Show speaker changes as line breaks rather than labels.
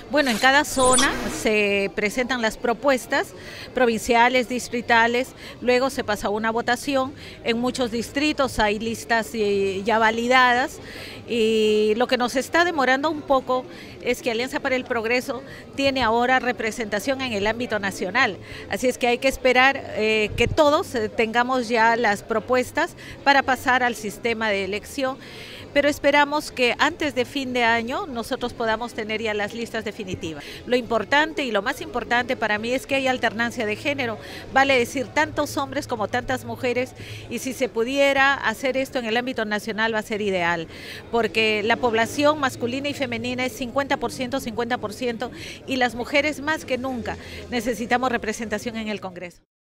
Bueno, en cada zona se presentan las propuestas provinciales, distritales, luego se pasa a una votación. En muchos distritos hay listas ya validadas y lo que nos está demorando un poco es que Alianza para el Progreso tiene ahora representación en el ámbito nacional. Así es que hay que esperar que todos tengamos ya las propuestas para pasar al sistema de elección. Pero esperamos que antes de fin de año nosotros podamos tener ya las listas definitivas. Lo importante y lo más importante para mí es que hay alternancia de género, vale decir tantos hombres como tantas mujeres, y si se pudiera hacer esto en el ámbito nacional va a ser ideal, porque la población masculina y femenina es 50%, 50%, y las mujeres más que nunca necesitamos representación en el Congreso.